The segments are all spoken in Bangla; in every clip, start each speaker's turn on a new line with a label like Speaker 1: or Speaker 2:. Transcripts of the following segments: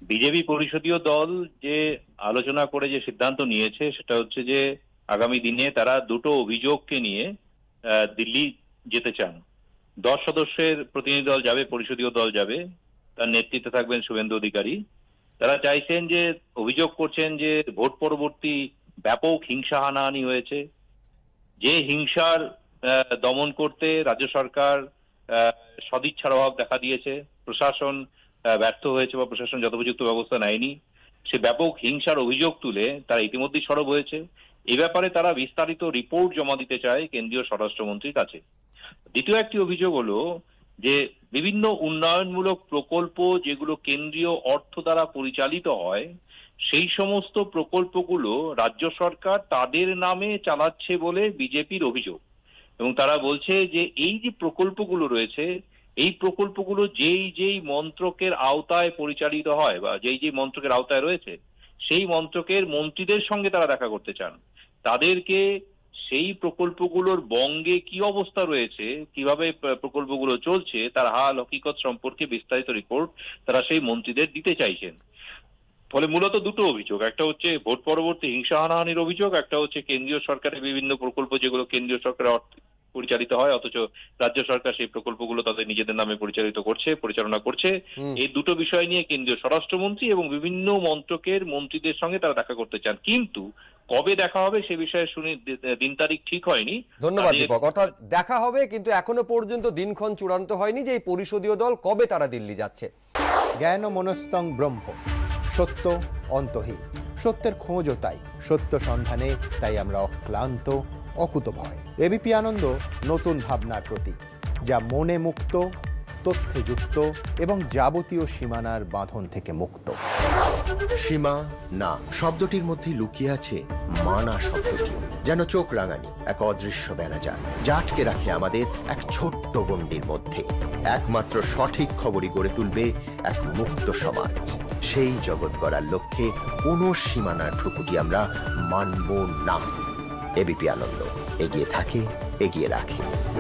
Speaker 1: বিজেপি পরিষদীয় দল যে আলোচনা করে যে সিদ্ধান্ত নিয়েছে সেটা হচ্ছে যে আগামী দিনে তারা দুটো অভিযোগকে নিয়ে দিল্লি যেতে চান। 10 সদস্যের প্রতিনিধি দল যাবে, পরিষদীয় দল যাবে, তার নেতৃত্বে থাকবেন শুভেন্দু অধিকারী। তারা চাইছেন যে, অভিযোগ করছেন যে ভোট পরবর্তী ব্যাপক হিংসা হানাহানি হয়েছে, যে হিংসার দমন করতে রাজ্য সরকার সদিচ্ছার অভাব দেখা দিয়েছে, প্রশাসন ব্যর্থ হয়েছে বা প্রশাসন যথোপযুক্ত ব্যবস্থা নেয়নি, সে ব্যাপক হিংসার অভিযোগ তুলে তারা ইতিমধ্যেই সরব হয়েছে। এ ব্যাপারে তারা বিস্তারিত রিপোর্ট জমা দিতে চায় কেন্দ্রীয় স্বরাষ্ট্রমন্ত্রীর কাছে। দ্বিতীয় একটি অভিযোগ হলো যে বিভিন্ন উন্নয়নমূলক প্রকল্প যেগুলো কেন্দ্রীয় অর্থ দ্বারা পরিচালিত হয়, সেই সমস্ত প্রকল্পগুলো রাজ্য সরকার তাদের নামে চালাচ্ছে বলে বিজেপির অভিযোগ। এবং তারা বলছে যে এই যে প্রকল্পগুলো রয়েছে, এই প্রকল্পগুলো যেই যেই মন্ত্রকের আওতায় পরিচালিত হয় বা যেই যেই মন্ত্রকের আওতায় রয়েছে, সেই মন্ত্রকের মন্ত্রীদের সঙ্গে তারা দেখা করতে চান। তাদেরকে সেই প্রকল্পগুলোর বঙ্গে কি অবস্থা রয়েছে, কিভাবে প্রকল্পগুলো চলছে, তার হাল হকিকত সম্পর্কে বিস্তারিত রিপোর্ট তারা সেই মন্ত্রীদের দিতে চাইছেন। ফলে মূলত দুটো অভিযোগ, একটা হচ্ছে ভোট পরবর্তী হিংসা হানাহানির অভিযোগ, একটা হচ্ছে কেন্দ্রীয় সরকারের বিভিন্ন প্রকল্প যেগুলো কেন্দ্রীয় সরকারের অর্থে পরিচালিত হয় অথচ রাজ্য সরকার সেই প্রকল্পগুলো তাদের নিজেদের নামে পরিচালনা করছে। এই দুটো বিষয় নিয়ে কেন্দ্রীয় স্বরাষ্ট্রমন্ত্রী এবং বিভিন্ন মন্ত্রকের মন্ত্রীদের সঙ্গে তারা দেখা করতে চান, কিন্তু কবে দেখা হবে সে বিষয়ে শুনি দিন তারিখ ঠিক হয়নি।
Speaker 2: ধন্যবাদ দীপক। অর্থাৎ দেখা হবে, কিন্তু এখনো পর্যন্ত দিনক্ষণ চূড়ান্ত হয়নি যে এই পরিষদীয় দল কবে তারা দিল্লি যাচ্ছে।
Speaker 3: জ্ঞান মনস্তং ব্রহ্ম, সত্য অন্তহীন, সত্যের খোঁজও তাই, সত্য সন্ধানে তাই আমরা অক্লান্ত অকুতভয়। এবিপি আনন্দ নতুন ভাবনার প্রতীক, যা মনে মুক্ত, তথ্যে যুক্ত এবং যাবতীয় সীমানার বাঁধন থেকে মুক্ত।
Speaker 4: সীমা না শব্দটির মধ্যে লুকিয়ে আছে মানা শব্দটি, যেন চোখ রাঙানি এক অদৃশ্য বেড়াজাল, যা আটকে রাখে আমাদের এক ছোট্ট গণ্ডির মধ্যে। একমাত্র সঠিক খবরই গড়ে তুলবে এক মুক্ত সমাজ। সেই জগৎ গড়ার লক্ষ্যে কোনো সীমানার ঠুকুটি আমরা মানব না। এবিপি আনন্দ এগিয়ে থাকে, এগিয়ে রাখে।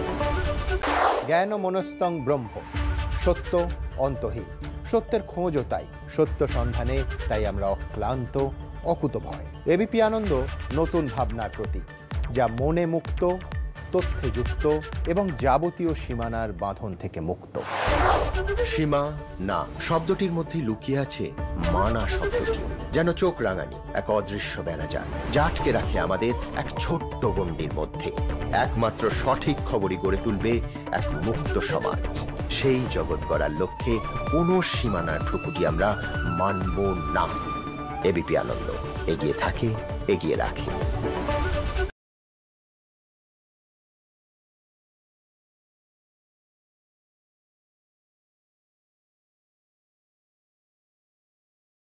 Speaker 3: জ্ঞান মনস্তং ব্রহ্ম, সত্য অন্তহীন, সত্যের খোঁজও তাই, সত্য সন্ধানে তাই আমরা অক্লান্ত অকুতভয়। এবিপি আনন্দ নতুন ভাবনার প্রতীক, যা মনে মুক্ত, তথ্যে যুক্ত এবং যাবতীয় সীমানার বাঁধন থেকে মুক্ত।
Speaker 4: সীমা না শব্দটির মধ্যে লুকিয়ে আছে মানা শব্দটি, যেন চোখ রাঙানি এক অদৃশ্য বেড়াজাল, যা আটকে রাখে আমাদের এক ছোট্ট গণ্ডির মধ্যে। একমাত্র সঠিক খবরই গড়ে তুলবে এক মুক্ত সমাজ। সেই জগৎ গড়ার লক্ষ্যে কোনো সীমানার ঠুকুটি আমরা মানব না। এবিপি আনন্দ এগিয়ে থাকে, এগিয়ে রাখে।